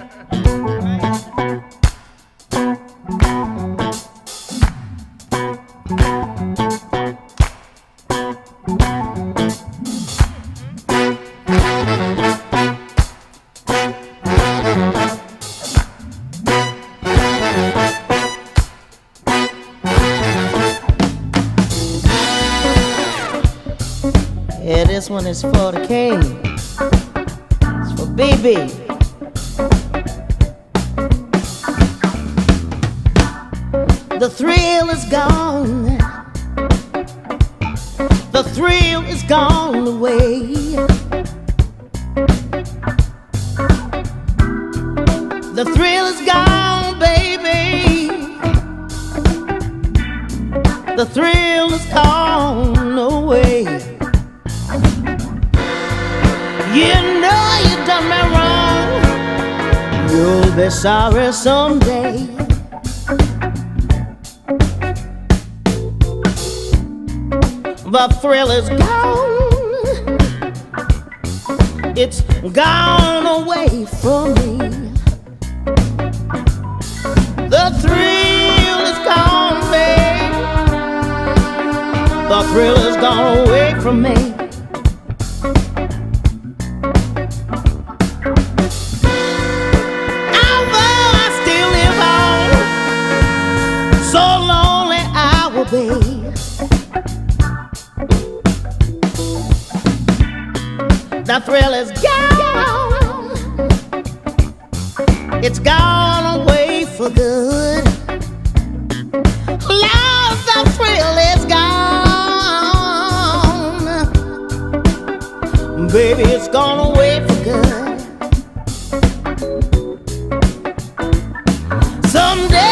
Yeah, this one is for the king. It's for BB. The thrill is gone. The thrill is gone away. The thrill is gone, baby. The thrill is gone away. You know you done me wrong. You'll be sorry someday. The thrill is gone. It's gone away from me. The thrill is gone, babe. The thrill is gone away from me. The thrill is gone. It's gone away for good. Love, the thrill is gone. Baby, it's gone away for good. Someday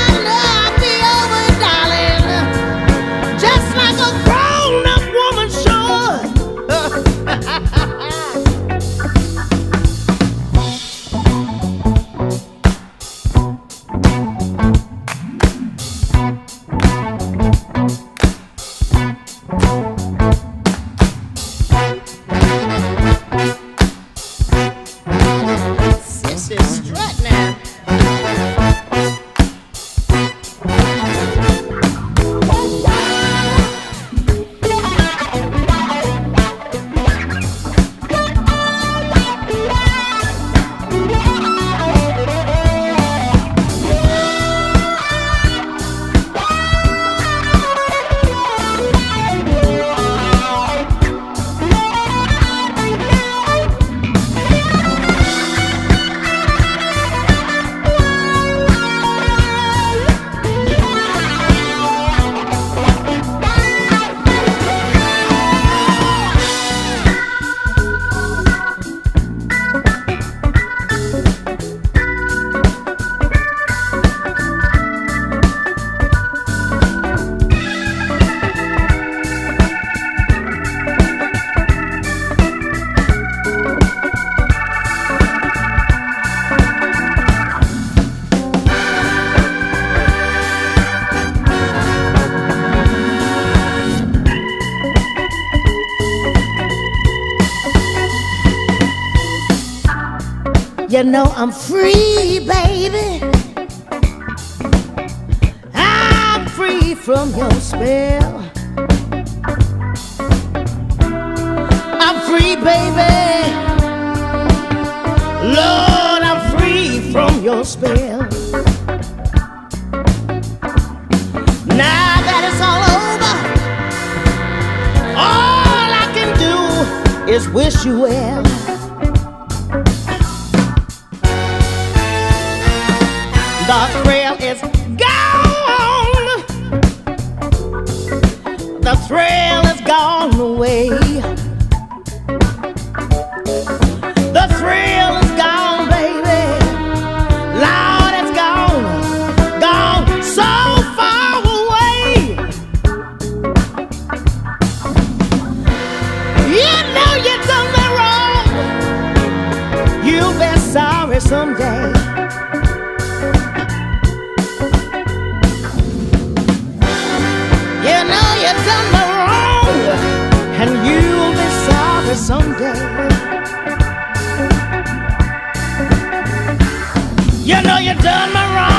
you know I'm free, baby. I'm free from your spell. I'm free, baby. Lord, I'm free from your spell. Now that it's all over, all I can do is wish you well. The thrill is gone. The thrill is gone away. The thrill is gone, baby. Lord, it's gone, gone so far away. You know you done me wrong. You'll be sorry someday. You know you done me wrong, and you'll be sorry someday. You know you done me wrong.